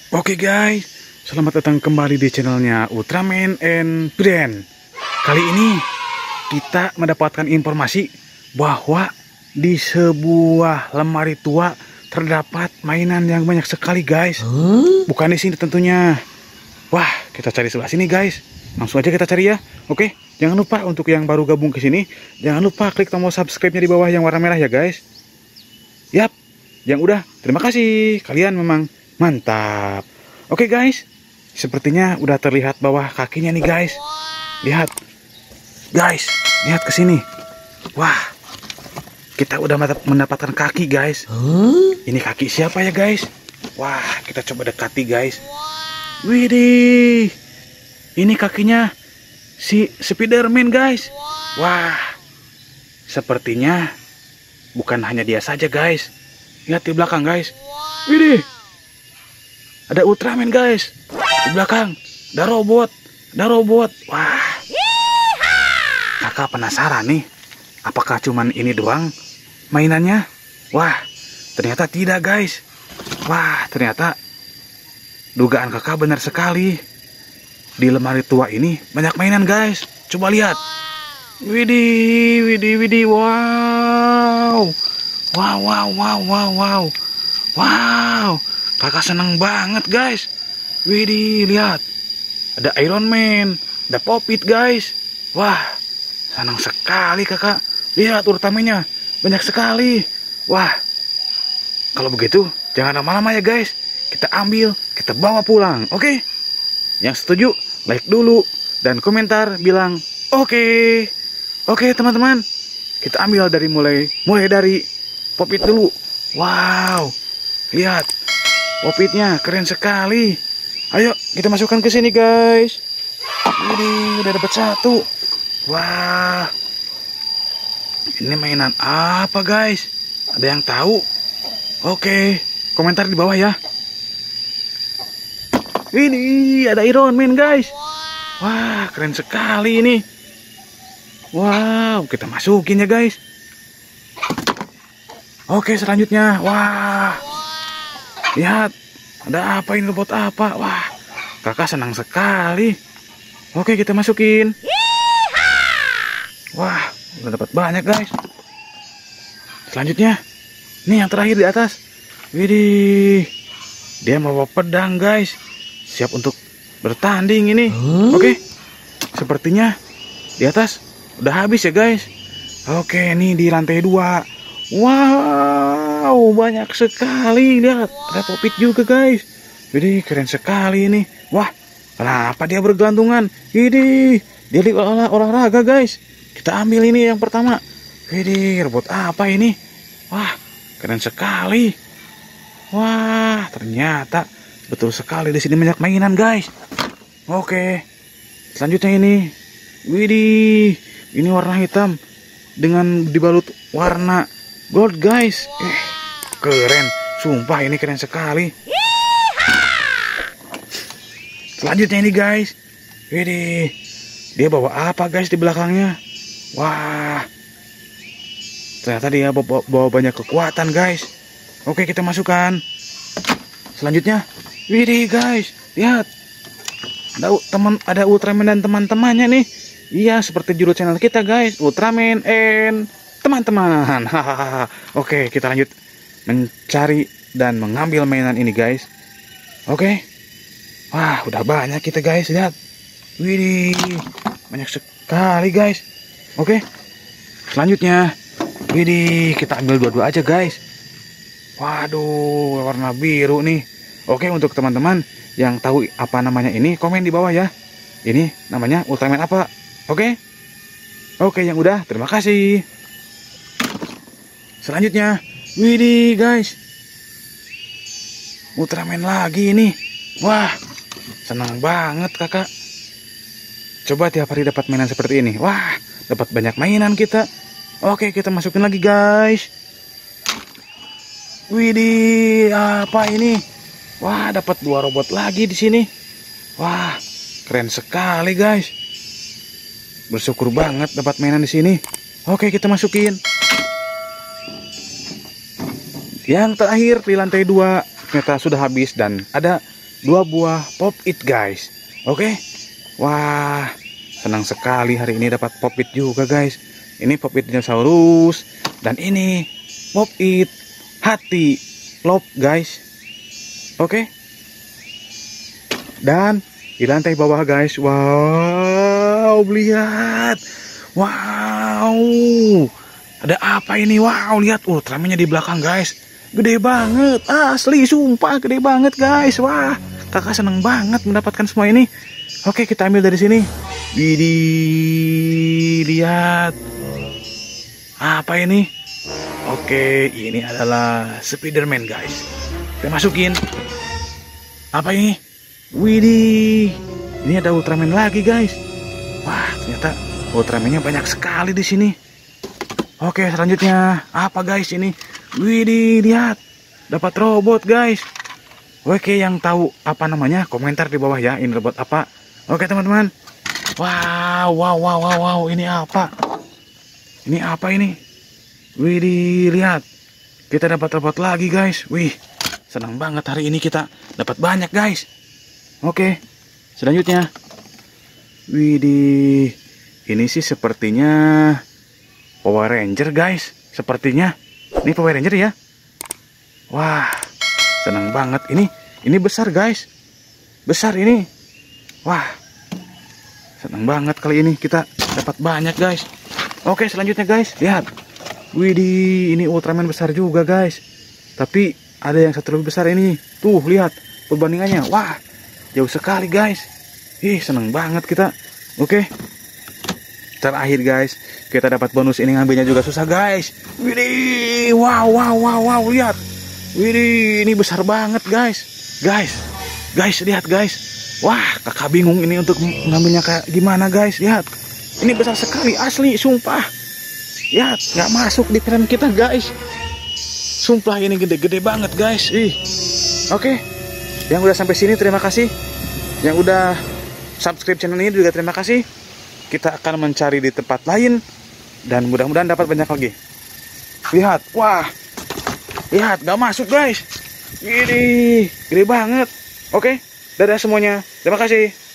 Oke guys, selamat datang kembali di channelnya Ultraman and Friends. Kali ini kita mendapatkan informasi bahwa di sebuah lemari tua terdapat mainan yang banyak sekali guys. Bukan di sini tentunya. Wah, kita cari sebelah sini guys. Langsung aja kita cari ya. Oke, jangan lupa untuk yang baru gabung ke sini, jangan lupa klik tombol subscribe-nya di bawah yang warna merah ya guys. Yap, yang udah, terima kasih. Kalian memang mantap. Oke guys, sepertinya udah terlihat bawah kakinya nih guys. Lihat, guys, lihat ke sini. Wah, kita udah mendapatkan kaki guys. Ini kaki siapa ya guys? Wah, kita coba dekati guys. Widih, ini kakinya si Spiderman guys. Wah, sepertinya bukan hanya dia saja guys. Lihat di belakang guys. Widih, ada Ultraman guys. Di belakang ada robot. Wah, kakak penasaran nih, apakah cuman ini doang mainannya? Wah, ternyata tidak guys. Wah, ternyata dugaan kakak benar sekali. Di lemari tua ini banyak mainan guys. Coba lihat. Widih, wow. Wow, kakak seneng banget guys. Widih, lihat. Ada Iron Man, ada Pop-It guys. Wah, senang sekali kakak. Lihat urutannya, banyak sekali. Wah, kalau begitu jangan lama-lama ya guys. Kita ambil, kita bawa pulang, oke? Yang setuju, like dulu. Dan komentar bilang, oke. Oke teman-teman, kita ambil dari mulai dari Pop-It dulu. Wow, lihat. Pop-Itnya keren sekali. Ayo kita masukkan ke sini guys. Ini udah dapat satu. Wah, ini mainan apa guys? Ada yang tahu? Oke, komentar di bawah ya. Ini ada Iron Man guys. Wah, keren sekali ini. Wow, kita masukin ya guys. Oke, selanjutnya. Wah, lihat, ada apa ini, robot apa? Wah, kakak senang sekali. Oke, kita masukin. Wah, udah dapat banyak guys. Selanjutnya, nih yang terakhir di atas. Widih, dia membawa pedang guys. Siap untuk bertanding ini. Oke, sepertinya di atas udah habis ya guys. Oke, ini di lantai 2. Wow, banyak sekali. Lihat, ada Pop-It juga guys. Jadi keren sekali ini. Wah, kenapa dia bergelantungan? Ini dia di olahraga guys. Kita ambil ini yang pertama. Ini robot apa ini? Wah, keren sekali. Wah, ternyata betul sekali di sini banyak mainan guys. Oke, selanjutnya ini. Widih, ini warna hitam dengan dibalut warna gold guys. Keren, sumpah ini keren sekali. Selanjutnya ini guys. Widih, dia bawa apa guys di belakangnya? Wah, ternyata dia bawa banyak kekuatan guys. Oke, kita masukkan. Selanjutnya, widih guys, lihat. Ada Ultraman dan teman-temannya nih. Iya, seperti judul channel kita guys, Ultraman and teman-teman. Hahaha. Oke, kita lanjut mencari dan mengambil mainan ini guys. Oke. Wah, udah banyak kita guys, lihat. Widih, banyak sekali guys. Oke. Selanjutnya, widih, kita ambil dua-dua aja guys. Waduh, warna biru nih. Oke, untuk teman-teman yang tahu apa namanya ini, komen di bawah ya. Ini namanya Ultraman apa? Oke. Oke, yang udah, terima kasih. Selanjutnya, widih guys, Ultraman lagi ini. Wah, senang banget kakak. Coba tiap hari dapat mainan seperti ini. Wah, dapat banyak mainan kita. Oke, kita masukin lagi guys. Widih, apa ini? Wah, dapat 2 robot lagi di sini. Wah, keren sekali guys. Bersyukur banget dapat mainan di sini. Oke, kita masukin. Yang terakhir di lantai 2 ternyata sudah habis dan ada 2 buah pop it guys. Oke. Wah, senang sekali hari ini dapat pop it juga guys. Ini pop it dinosaurus dan ini pop it hati love guys. Oke. Dan di lantai bawah guys, wow, lihat. Wow, ada apa ini? Wow, lihat Ultramannya di belakang guys. Gede banget, asli, sumpah gede banget guys. Wah, kakak seneng banget mendapatkan semua ini. Oke, kita ambil dari sini. Widih, lihat. Apa ini? Oke, ini adalah Spiderman guys. Kita masukin. Apa ini? Widih, ini ada Ultraman lagi guys. Wah, ternyata Ultramannya banyak sekali di sini. Oke, selanjutnya apa guys ini? Widih, lihat, dapat robot guys. Oke, yang tahu apa namanya komentar di bawah ya, ini robot apa. Oke teman-teman. Wow, ini apa? Ini apa ini? Widih, lihat, kita dapat robot lagi guys. Wih, senang banget hari ini kita dapat banyak guys. Oke, selanjutnya. Widih, ini sih sepertinya Power Ranger guys. Sepertinya ini Power Ranger ya. Wah, senang banget. Ini besar guys. Besar ini. Wah, senang banget kali ini kita dapat banyak guys. Oke, selanjutnya guys, lihat. Widih, ini Ultraman besar juga guys. Tapi ada yang satu lebih besar ini. Tuh, lihat perbandingannya. Wah, jauh sekali guys. Ih, senang banget kita. Oke. Terakhir guys, kita dapat bonus ini, ngambilnya juga susah guys. Widih, wow, lihat. Widih, ini besar banget guys. Guys, lihat guys. Wah, kakak bingung ini untuk ngambilnya kayak gimana guys. Lihat, ini besar sekali, asli, sumpah. Lihat, nggak masuk di tren kita guys. Sumpah ini gede-gede banget guys. Oke, yang udah sampai sini terima kasih. Yang udah subscribe channel ini juga terima kasih. Kita akan mencari di tempat lain dan mudah-mudahan dapat banyak lagi. Lihat, wah, lihat, gak masuk guys. Gini, gede banget. Oke, dadah semuanya. Terima kasih.